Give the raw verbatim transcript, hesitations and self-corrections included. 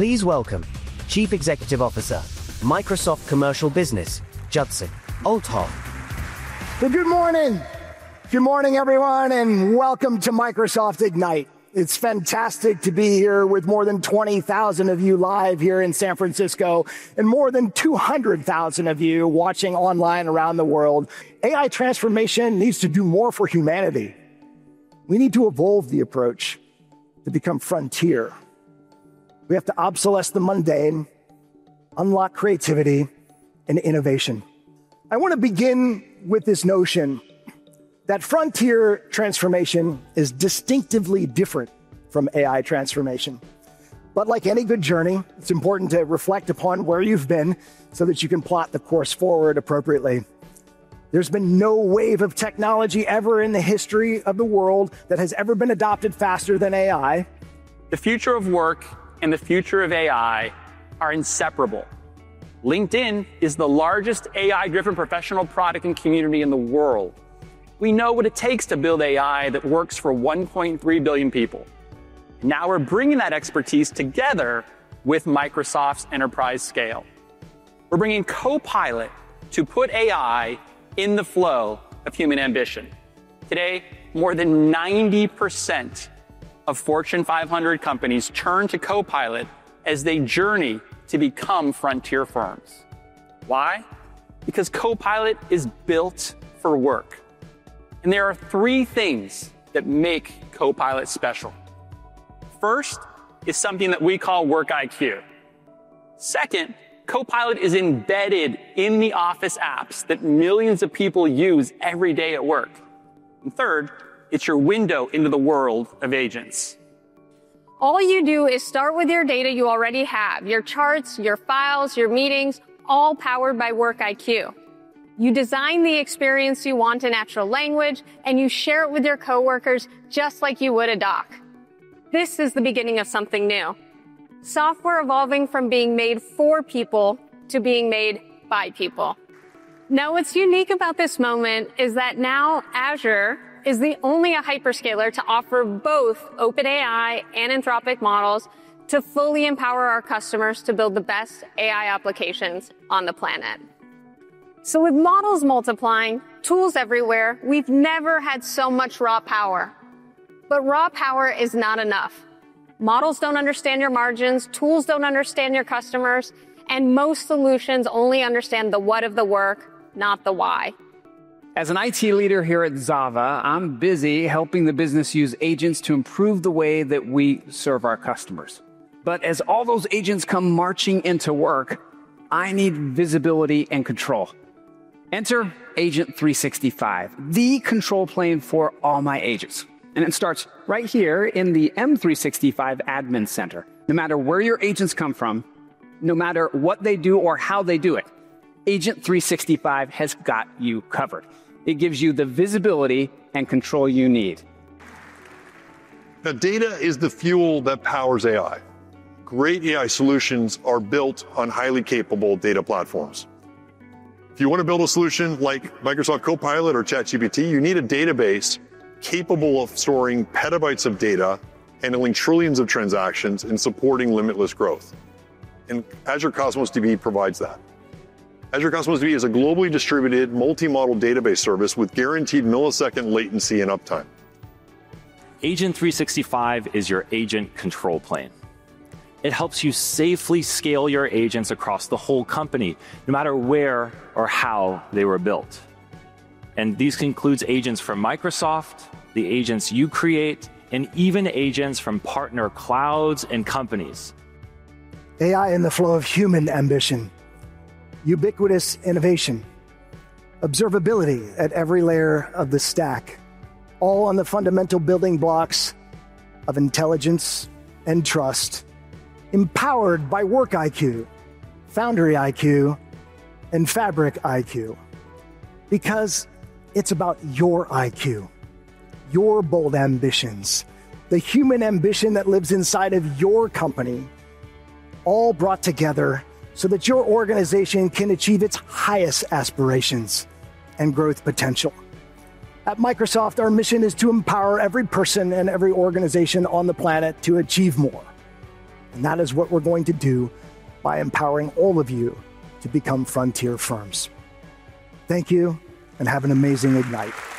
Please welcome Chief Executive Officer, Microsoft Commercial Business, Judson Althoff. Good morning. Good morning, everyone, and welcome to Microsoft Ignite. It's fantastic to be here with more than twenty thousand of you live here in San Francisco and more than two hundred thousand of you watching online around the world. A I transformation needs to do more for humanity. We need to evolve the approach to become frontier. We have to obsolesce the mundane, unlock creativity and innovation. I want to begin with this notion that frontier transformation is distinctively different from A I transformation. But like any good journey, it's important to reflect upon where you've been so that you can plot the course forward appropriately. There's been no wave of technology ever in the history of the world that has ever been adopted faster than A I. The future of work and the future of A I are inseparable. LinkedIn is the largest A I-driven professional product and community in the world. We know what it takes to build A I that works for one point three billion people. Now we're bringing that expertise together with Microsoft's enterprise scale. We're bringing Copilot to put A I in the flow of human ambition. Today, more than ninety percent of Fortune five hundred companies turn to Copilot as they journey to become frontier firms. Why? Because Copilot is built for work. And there are three things that make Copilot special. First is something that we call Work I Q. Second, Copilot is embedded in the Office apps that millions of people use every day at work. And third, it's your window into the world of agents. All you do is start with your data you already have, your charts, your files, your meetings, all powered by Work I Q. You design the experience you want in natural language, and you share it with your coworkers just like you would a doc. This is the beginning of something new. Software evolving from being made for people to being made by people. Now, what's unique about this moment is that now Azure is the only a hyperscaler to offer both OpenAI and Anthropic models to fully empower our customers to build the best A I applications on the planet. So with models multiplying, tools everywhere, we've never had so much raw power. But raw power is not enough. Models don't understand your margins, tools don't understand your customers, and most solutions only understand the what of the work, not the why. As an I T leader here at Zava, I'm busy helping the business use agents to improve the way that we serve our customers. But as all those agents come marching into work, I need visibility and control. Enter Agent three sixty-five, the control plane for all my agents. And it starts right here in the M three sixty-five Admin Center. No matter where your agents come from, no matter what they do or how they do it, Agent three sixty-five has got you covered. It gives you the visibility and control you need. Now, data is the fuel that powers A I. Great A I solutions are built on highly capable data platforms. If you want to build a solution like Microsoft Copilot or ChatGPT, you need a database capable of storing petabytes of data, handling trillions of transactions, and supporting limitless growth. And Azure Cosmos D B provides that. Azure Cosmos D B is a globally distributed multi-model database service with guaranteed millisecond latency and uptime. Agent three sixty-five is your agent control plane. It helps you safely scale your agents across the whole company, no matter where or how they were built. And these includes agents from Microsoft, the agents you create, and even agents from partner clouds and companies. A I in the flow of human ambition. Ubiquitous innovation, observability at every layer of the stack, all on the fundamental building blocks of intelligence and trust, empowered by Work I Q, Foundry I Q, and Fabric I Q. Because it's about your I Q, your bold ambitions, the human ambition that lives inside of your company, all brought together so that your organization can achieve its highest aspirations and growth potential. At Microsoft, our mission is to empower every person and every organization on the planet to achieve more. And that is what we're going to do by empowering all of you to become frontier firms. Thank you, and have an amazing Ignite.